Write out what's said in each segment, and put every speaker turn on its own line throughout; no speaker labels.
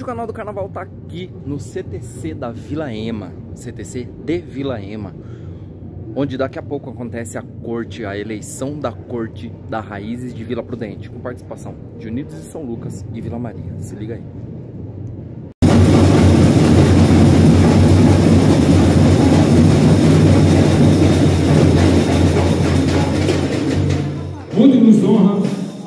canal do Carnaval tá aqui no CTC da Vila Ema, CTC de Vila Ema, onde daqui a pouco acontece a eleição da corte da Raízes de Vila Prudente, com participação de Unidos de São Lucas e Vila Maria. Se liga aí.
Onde nos honra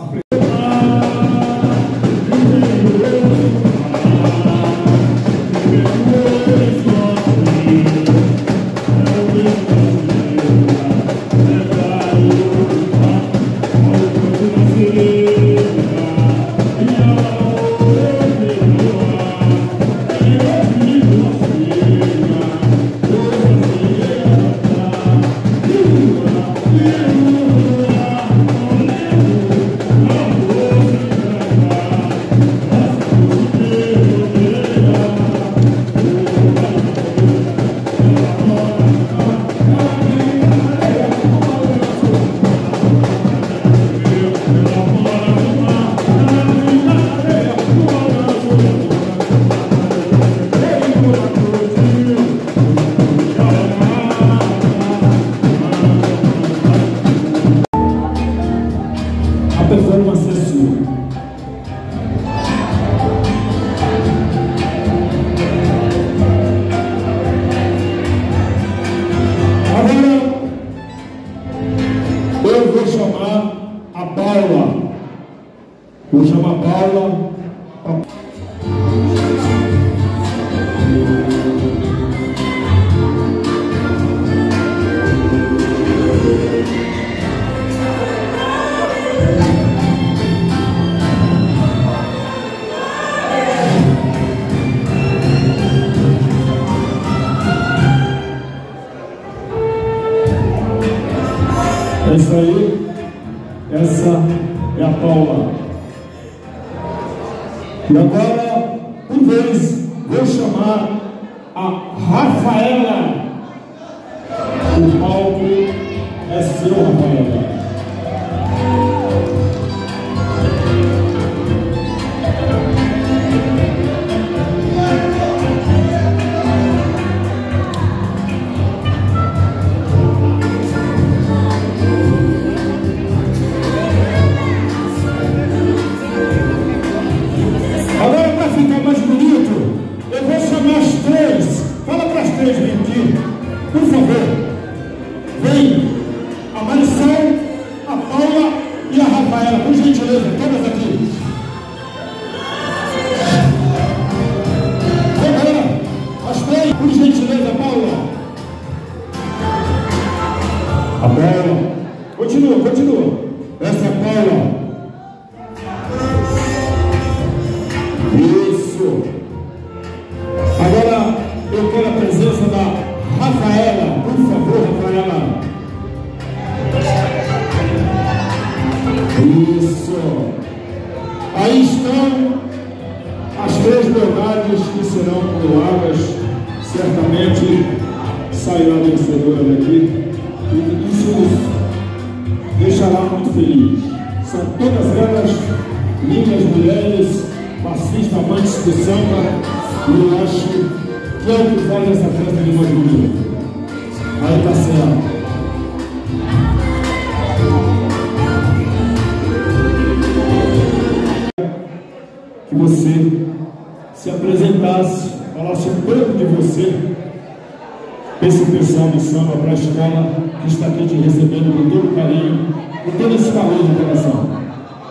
a performance é sua. Agora eu vou chamar a Paula. Vou chamar a Paula. Essa aí, essa é a Paula. E agora, por vez, vou chamar a Rafaela. O palco é seu, Rafaela. Por favor, vem a Marisol, a Paula e a Rafaela, por gentileza, todas aqui. Agora, as três, por gentileza, Paula. A Paula. Continua. Essa é a Paula. Isso. Agora, eu quero a presença da Rafaela, por favor, Rafaela. Isso. Aí estão as três verdades que serão coroadas. Certamente sairá vencedora daqui. E isso nos deixará muito feliz. São todas elas lindas mulheres, fascistas, amantes do samba. E eu acho que é o que faz essa festa de mais bonita. Aí tá certo. Que você se apresentasse, falasse um pouco de você, esse pessoal do samba para a escola que está aqui te recebendo com todo carinho, com todo esse calor de coração.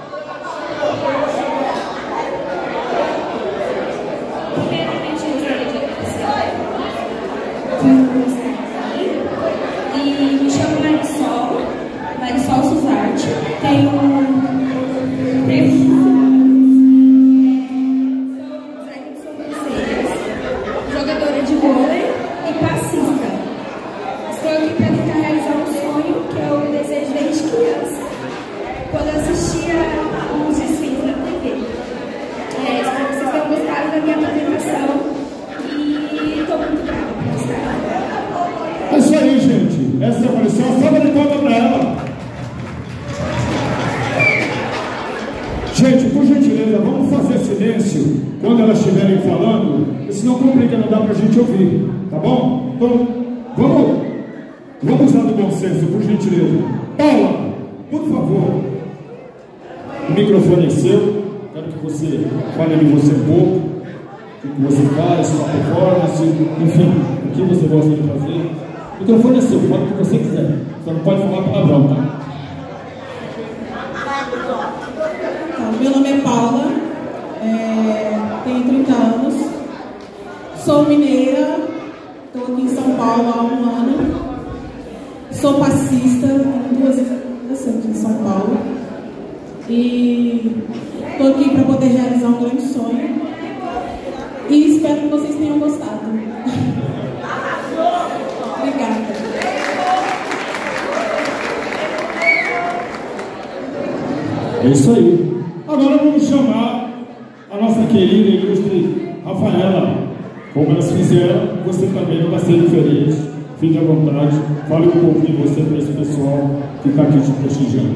E me chamo Marisol Suzarte, tenho jogadora de vôlei e passista. Estou aqui para tentar realizar um sonho que eu desejo desde criança, quando assistia uns desfiles na TV. Espero que vocês tenham gostado da minha apresentação e estou muito grata por estar.
É isso aí, gente. Essa é a Marisol. Salva de palmas para ela. Gente, por gentileza. gentileza, vamos fazer silêncio quando elas estiverem falando, senão complica, não dá para a gente ouvir, tá bom? Então, vamos usar do bom senso, por gentileza. Paula, por favor, o microfone é seu, quero que você fale de você um pouco, o que você faz, sua performance, enfim, o que você gosta de fazer. O microfone é seu, fala o que você quiser, só não pode falar palavrão, tá?
Meu nome é Paula, tenho 30 anos, sou mineira, estou aqui em São Paulo há 1 ano, sou passista, tenho 2 anos aqui em São Paulo e estou aqui para poder realizar um grande sonho e espero que vocês tenham gostado. Obrigada.
É isso aí. Agora vamos chamar a nossa querida e ilustre Rafaela. Como elas fizeram, você também não vai ser diferente. Fique à vontade, fale um pouco de você para esse pessoal que está aqui te prestigiando.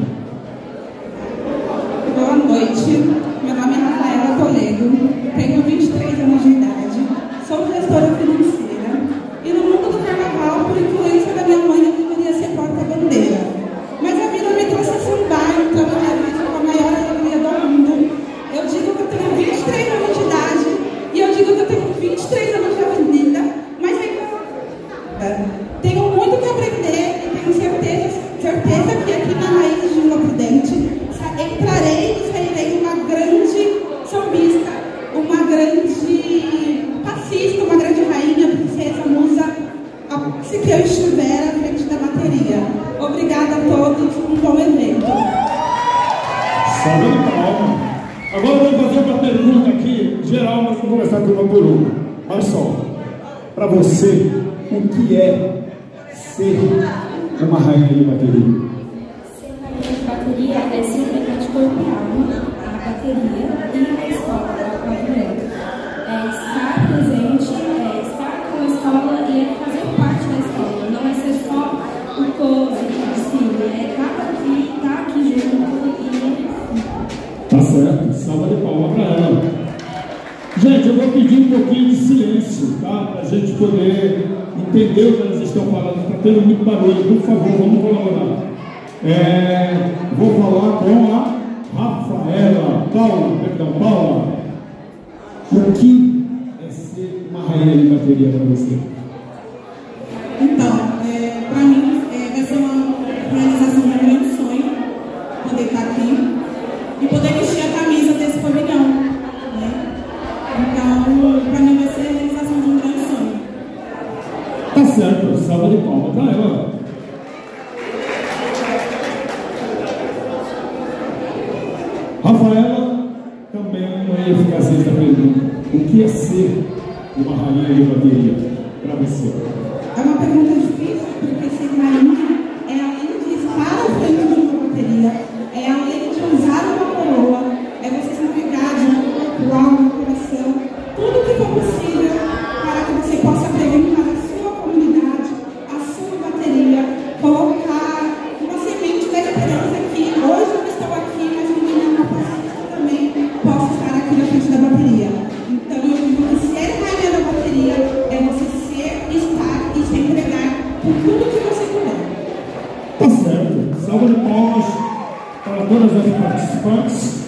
Boa noite, meu nome é Rafaela Toledo, tenho 23 anos de idade, sou gestora financeira e no mundo do carnaval, por influência da minha mãe, eu deveria ser porta-bandeira. Mas a vida me trouxe a sambar, então eu realizo com a maior alegria do mundo. Eu digo que eu tenho 23 anos de idade e eu digo que eu tenho 23 anos de avenida, mas tenho muito que aprender e tenho certeza que aqui na Raízes de Vila Prudente entrarei e sairei uma grande sambista, uma grande passista, uma grande rainha, princesa, musa, se que eu estiver à frente da bateria. Obrigada a todos, um bom evento.
Salve de palma. Agora vamos fazer uma pergunta aqui, geral, mas vamos começar com uma por uma. Olha só, para você, o que é ser uma rainha de bateria?
Ser rainha de bateria é simplesmente corpo e alma, a bateria e a escola, o movimento. É estar presente, é estar com a escola e é fazer parte da escola. Não é ser só o close, o desfile, é estar aqui junto e...
Tá certo, salva de palma para ela. Gente, eu vou pedir um pouquinho de silêncio, tá? Para a gente poder entender o que elas estão falando. Está tendo muito barulho, por favor, vamos colaborar. Vou falar com a Rafaela. Paula, o que é ser uma rainha de bateria para você?
Então, para mim, vai ser uma realização de um grande sonho poder estar aqui e poder vestir a camisa desse pavilhão, né? Então, para mim, vai ser a realização de um grande sonho.
Tá certo, salva de palma para ela. Rafaela também não ia ficar sem essa pergunta. O que é ser uma rainha de bateria para você?
É uma pergunta difícil, porque ser rainha é além de estar à frente de uma bateria, é além de usar uma coroa, é você se navegar de o alma, o coração, tudo que for possível para que você possa apresentar a sua comunidade, a sua bateria, colocar uma semente da esperança que hoje eu estou aqui, mas amanhã uma passista também possa estar aqui na frente da bateria. Então eu digo que ser rainha da bateria é você ser, estar e se entregar por tudo que você puder.
Tá certo. Salva de palmas para todas as participantes.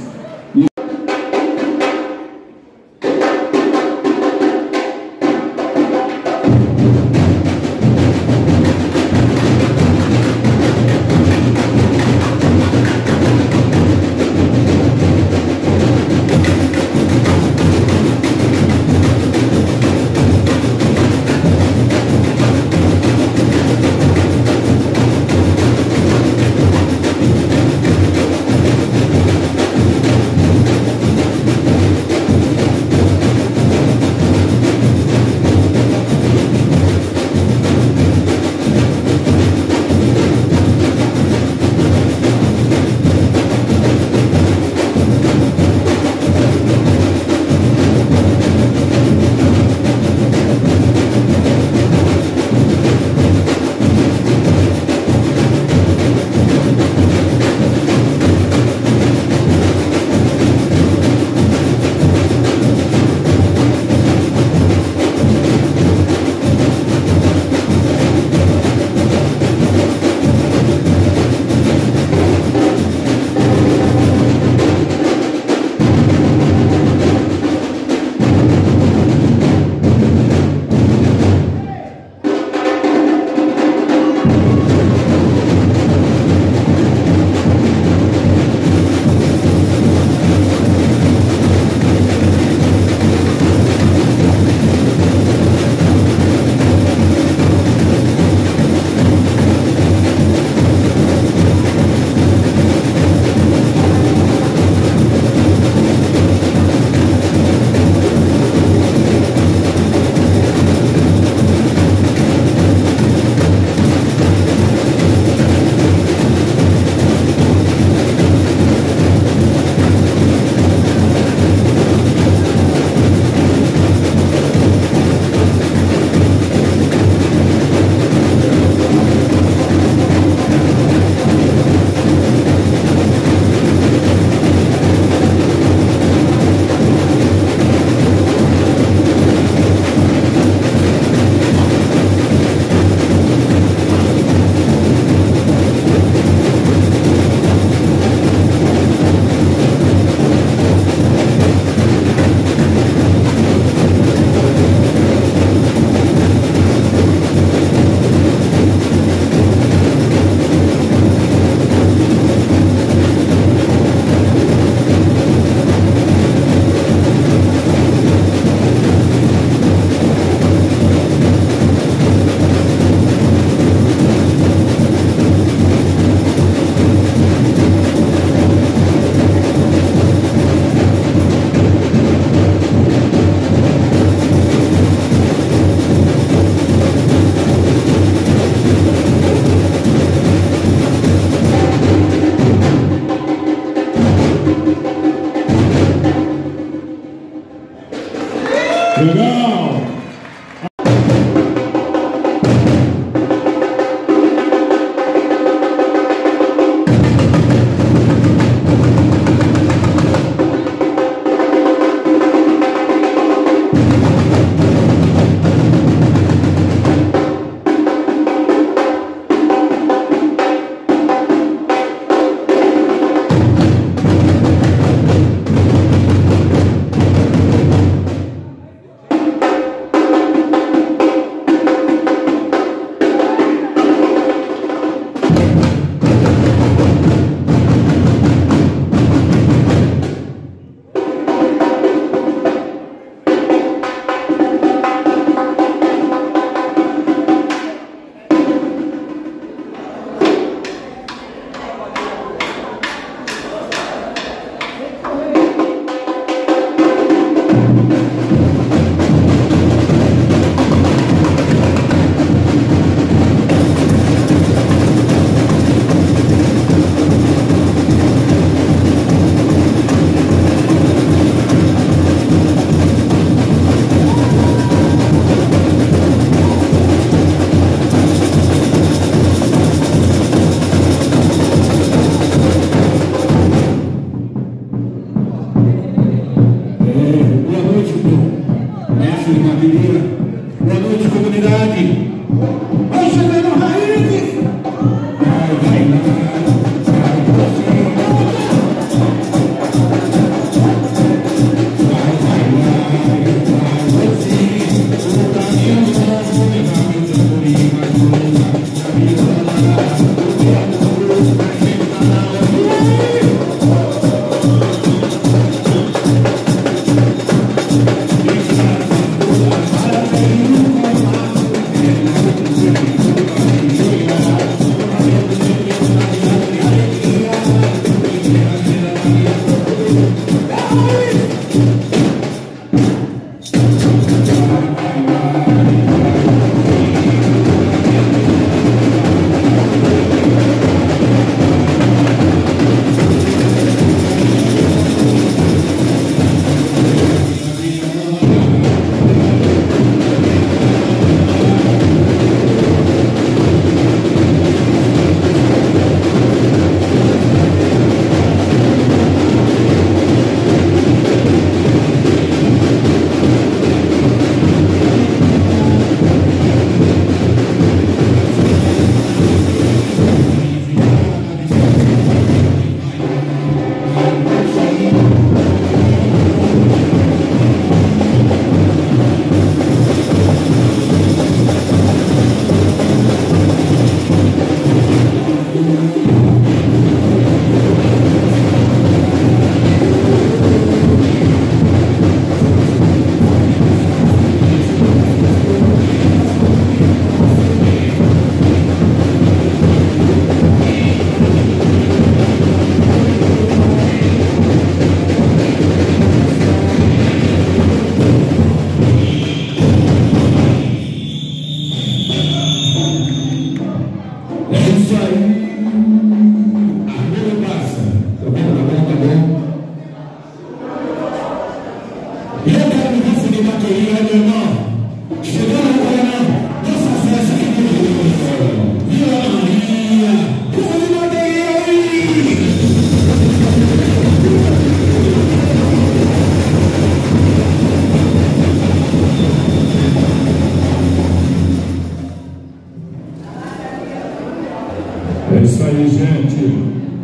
É isso aí, gente.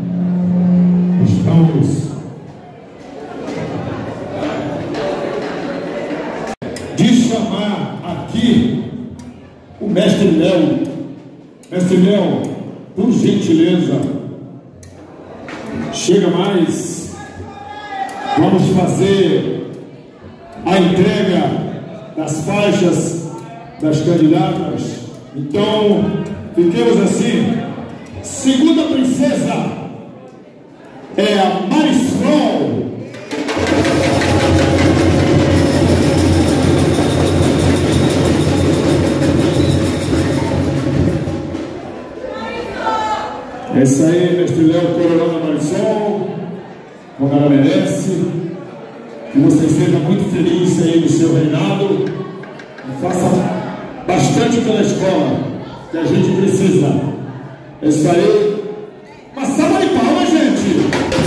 Estamos de chamar aqui o mestre Léo. Mestre Léo, por gentileza, chega mais. Vamos fazer a entrega das faixas das candidatas. Então, fiquemos assim. Segunda princesa é a Marisol. É isso aí, mestre Léo, coronando a Marisol, como ela merece. Que você seja muito feliz aí no seu reinado e faça bastante pela escola, que a gente precisa. É isso aí. Uma salva de palmas, gente!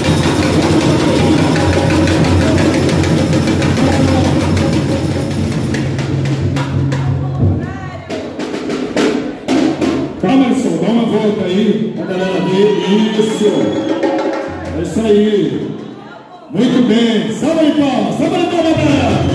Calma, Alisson, dá uma volta aí, a galera ver. Isso! É isso aí! Muito bem! Salva de palmas! Salva de palmas, galera!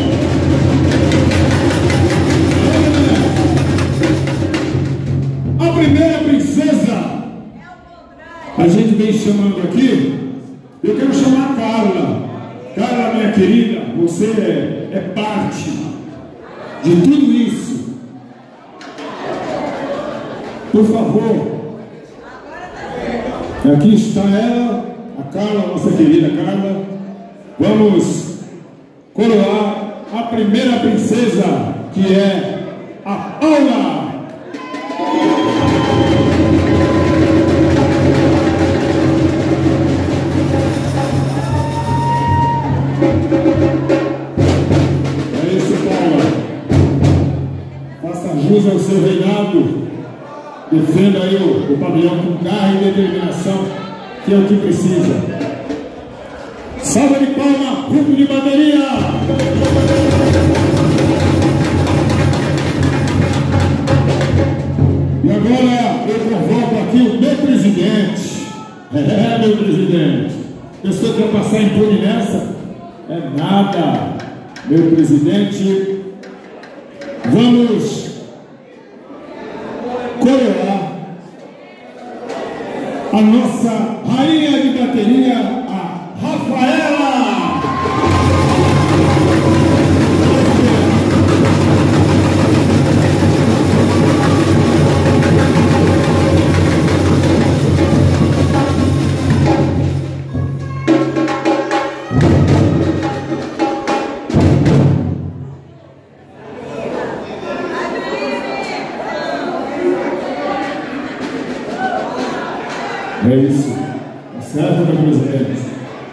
A primeira princesa, a gente vem chamando aqui. Eu quero chamar a Carla. Carla, minha querida, você é parte de tudo isso. Por favor, aqui está ela, a Carla, nossa querida Carla. Vamos coroar a primeira princesa, que é a Paula. É isso, Paula. Faça jus ao seu reinado. Defenda aí o pavilhão com garra e determinação, que é o que precisa. Salva de palma, grupo de bateria! E agora eu Meu presidente. Pessoa que vai passar impune nessa? É nada, meu presidente. Vamos coroar a nossa rainha de bateria, a Rafaela. É isso. Tá certo, meu presidente?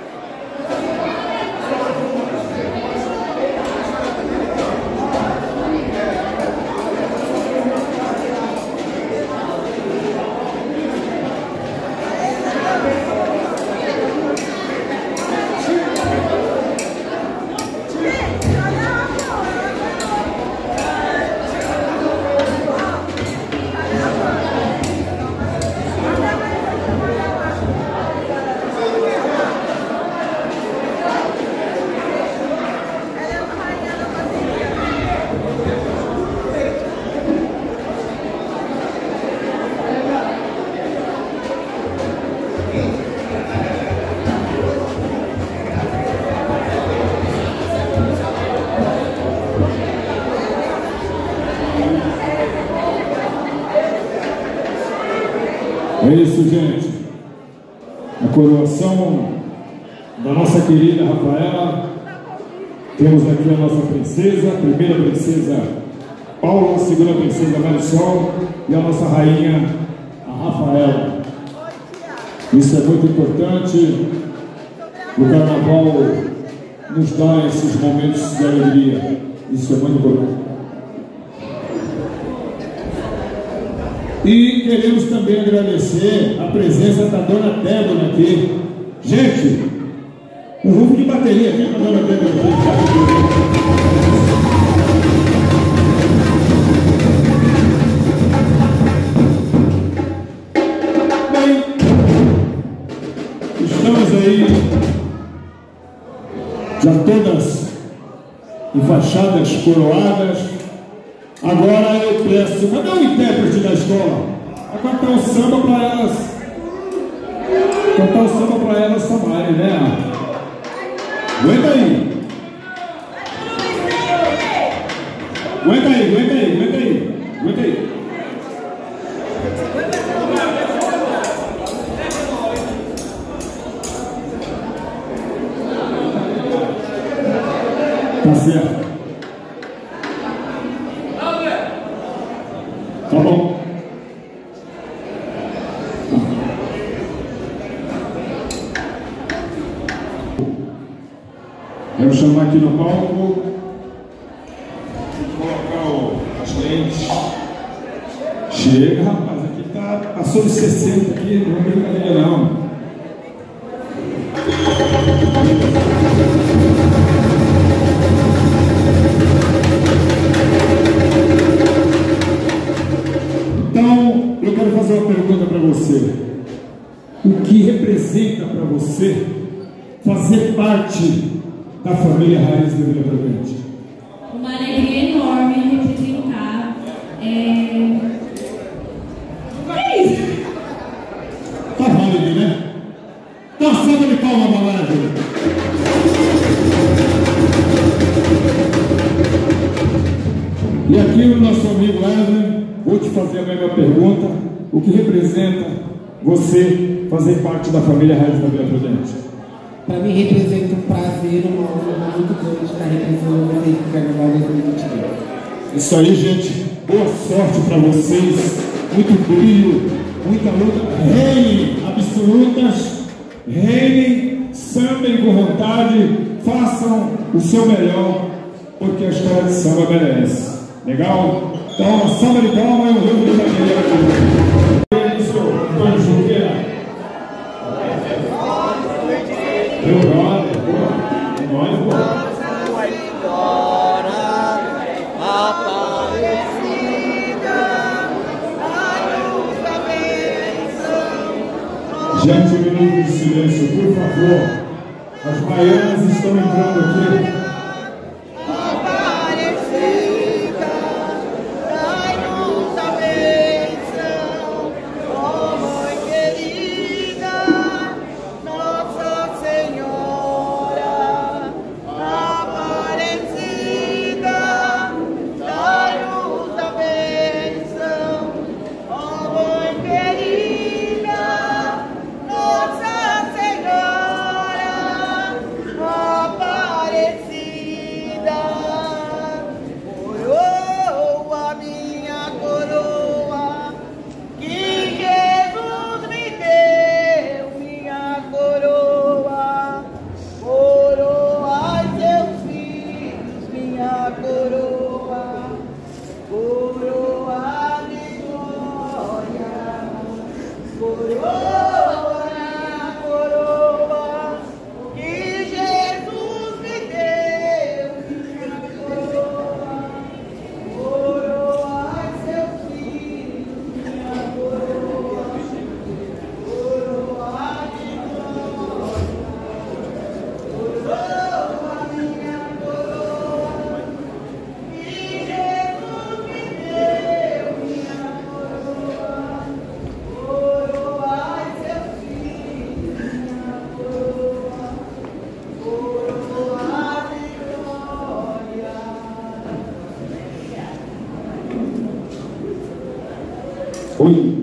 É isso, gente. A coroação da nossa querida Rafaela. Temos aqui a nossa princesa, a primeira princesa Paula, a segunda princesa Marisol e a nossa rainha, a Rafaela. Isso é muito importante. O carnaval nos dá esses momentos de alegria. Isso é muito importante. E queremos também agradecer a presença da dona Débora aqui. Gente, um grupo de bateria aqui para a dona Débora aqui. Bem, estamos aí já todas enfaixadas, coroadas. Agora eu peço, cadê o intérprete da escola? Vai cantar um samba para elas. Cantar um samba para elas chamarem, né? Aguenta aí. Aguenta aí, aguenta aí, aguenta aí. Aguenta aí. Tá certo. Tá bom. Quero chamar aqui no palco, colocar as lentes. Chega, rapaz, aqui tá passou de 60 aqui, não é brincadeira não. Então, eu quero fazer uma pergunta para você. O que representa para você fazer parte da família Raiz da Vila Prudente?
Uma alegria enorme representar. É isso.
Tá válido, né? Dá uma salva de palmas, Malásia. E aqui o nosso amigo Wesley, vou te fazer a mesma pergunta. O que representa você fazer parte da família Raiz da Vila Prudente?
Para mim representa um prazer, uma honra muito grande estar representando vocês no Carnaval 2022.
Isso aí, gente. Boa sorte para vocês. Muito brilho, muita luta. Reinem absolutas. Reinem, sambem com vontade. Façam o seu melhor, porque a história de samba merece. Legal? Então, uma salva de palmas e um jogo de bateria aqui. Isso, Antônio Junqueira. Meu brother, pô. É nóis, pô. Gente, um minuto de silêncio, por favor. As baianas estão entrando aqui. Oi.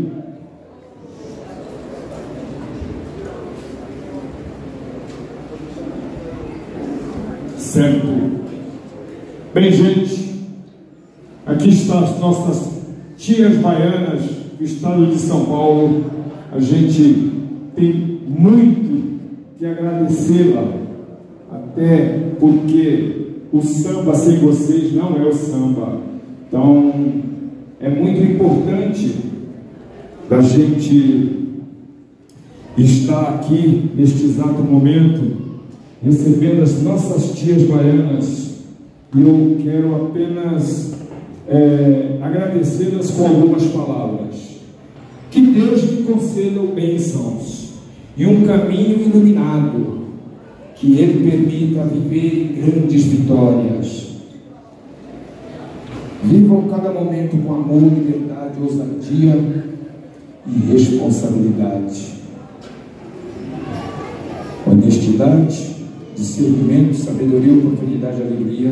Certo. Bem, gente, aqui estão as nossas tias baianas do estado de São Paulo. A gente tem muito que agradecê-la, até porque o samba sem vocês não é o samba. Então, é muito importante da gente estar aqui neste exato momento recebendo as nossas tias baianas, e eu quero apenas agradecê-las com algumas palavras. Que Deus lhe conceda bênçãos e um caminho iluminado, que Ele permita viver grandes vitórias. Vivam cada momento com amor, liberdade, ousadia e responsabilidade. Honestidade, discernimento, sabedoria, oportunidade, alegria.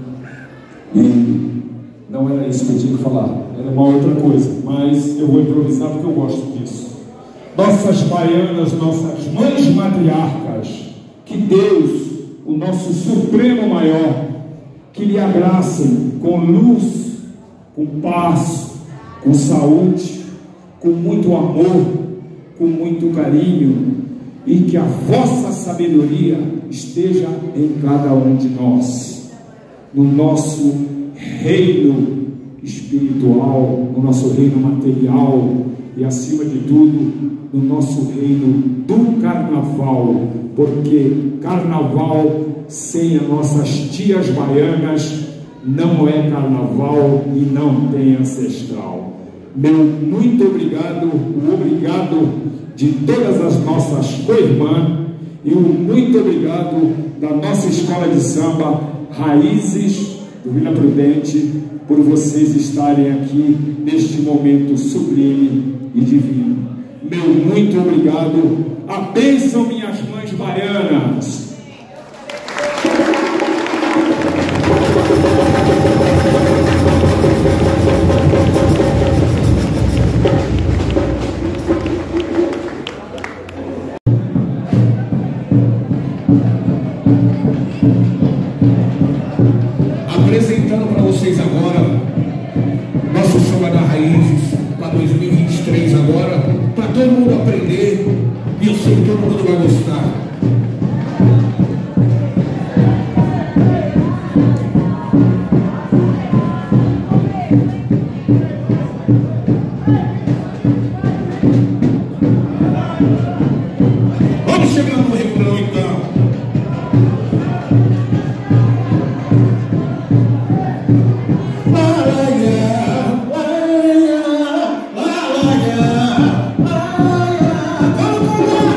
E não era isso que eu tinha que falar, era uma outra coisa, mas eu vou improvisar porque eu gosto disso. Nossas baianas, nossas mães matriarcas, que Deus, o nosso Supremo Maior, que lhe abracem com luz, com paz, com saúde, com muito amor, com muito carinho, e que a vossa sabedoria esteja em cada um de nós, no nosso reino espiritual, no nosso reino material e, acima de tudo, no nosso reino do carnaval, porque carnaval sem as nossas tias baianas não é carnaval e não tem ancestral. Meu muito obrigado, o obrigado de todas as nossas co-irmãs e o muito obrigado da nossa escola de samba Raízes do Vila Prudente, por vocês estarem aqui neste momento sublime e divino. Meu muito obrigado. A bênção, minhas mães baianas.
Apresentando para vocês agora nosso samba da Raízes para 2023 agora, para todo mundo aprender, e eu sei que todo mundo vai gostar. Vamos chegar no refrão então. Come on!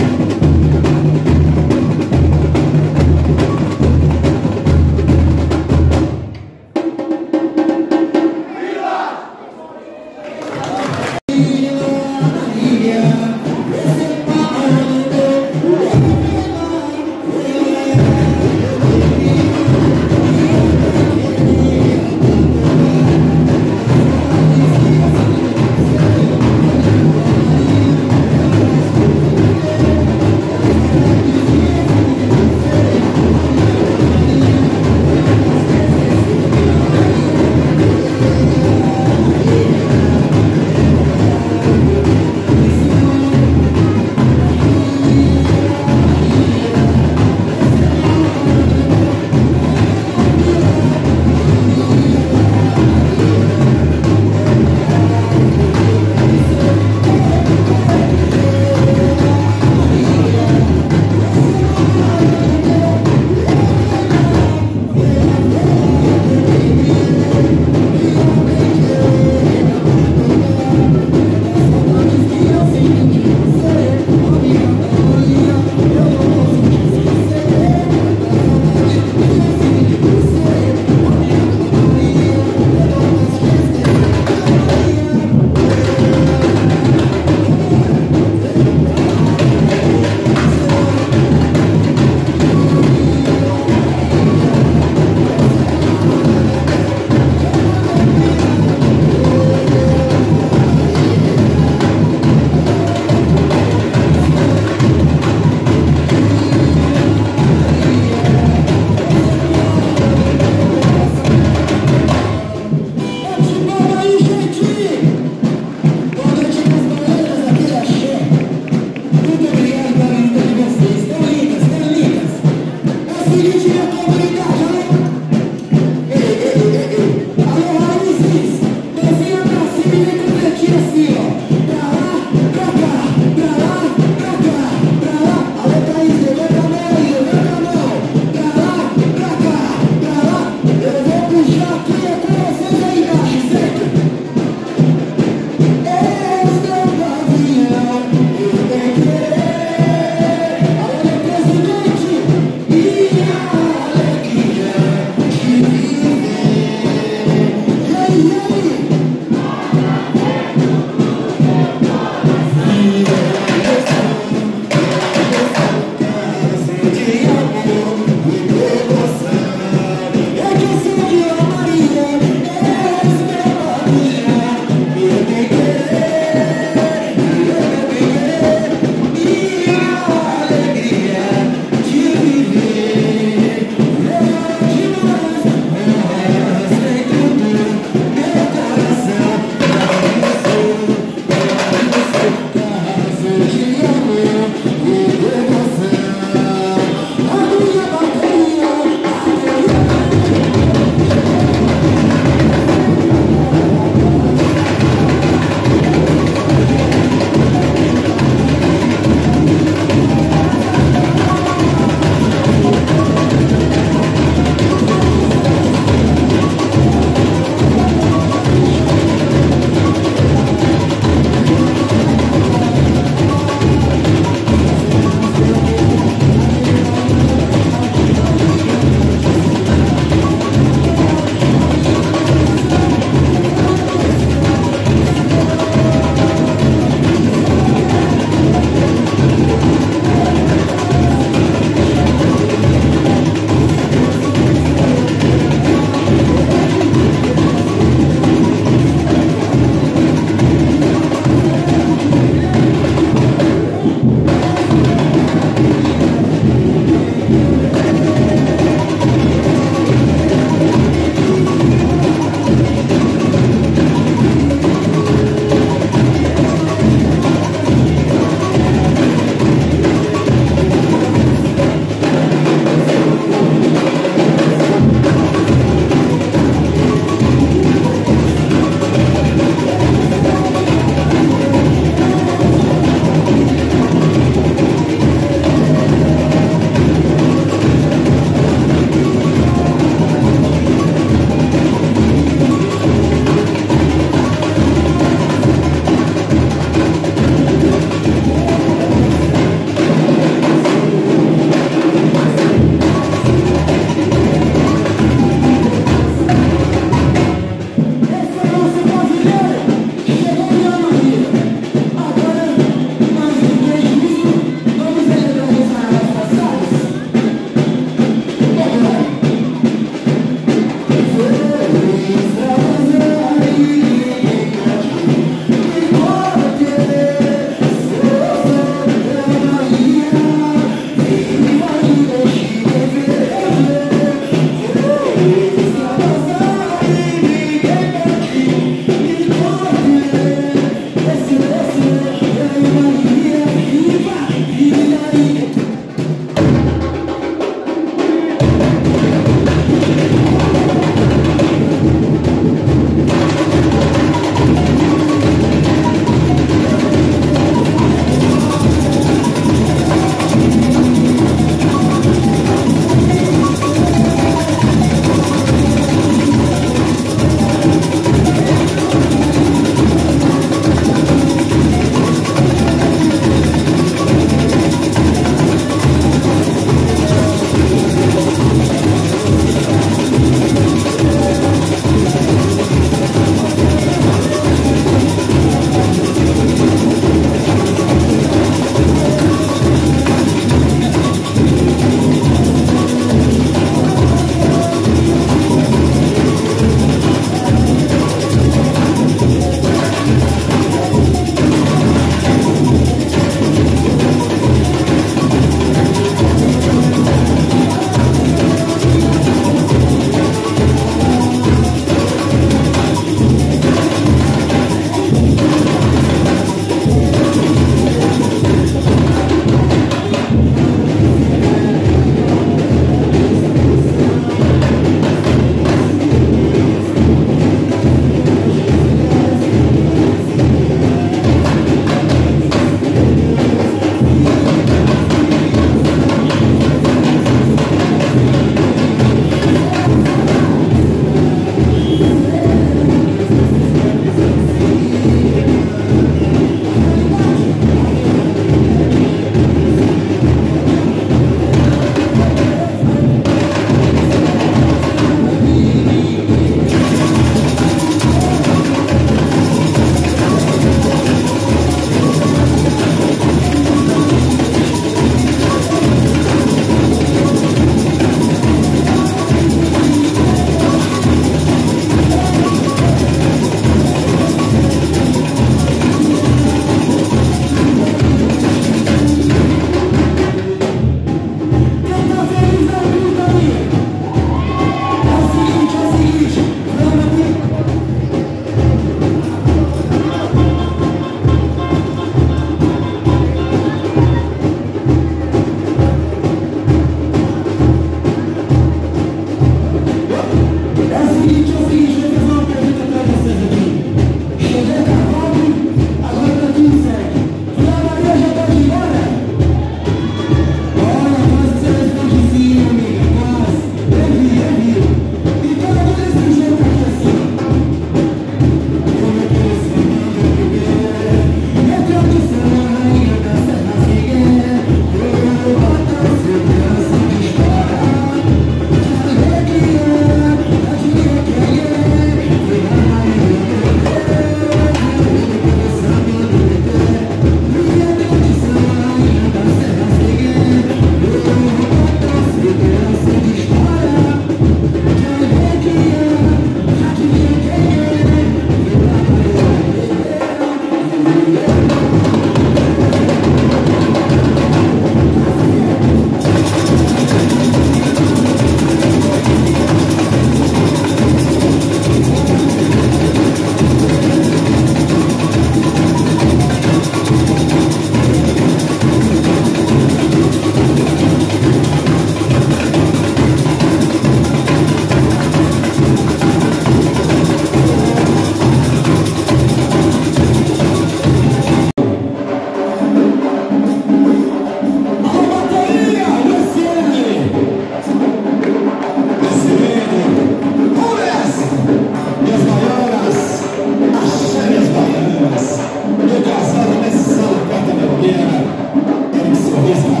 esse